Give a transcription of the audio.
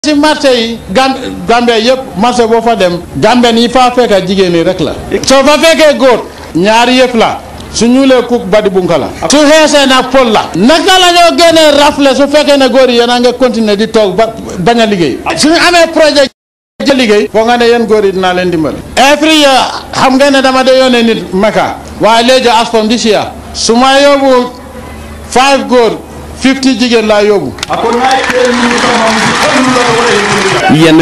ci marché yi Gambie yëpp marché boo fa dem Gambien yi fa fekk jigéen ñi rek la soo fa fekkee góor ñaari yëpp la su ñuulee kuk badi bunka la su xeesee nag pol la naka la ñoo génnee rafle su fekkee ne góor yi yéen a nga continuer di toog ba bañ a liggéey suñu amee projet liggéey foo nga ne yéen góor yi dinaa leen dimbali every year xam ngeen ne dama de yónnee nit Mecca waaye léegi as from this year su ma yóbbu 5 góor 50 jigéen laa yóbbu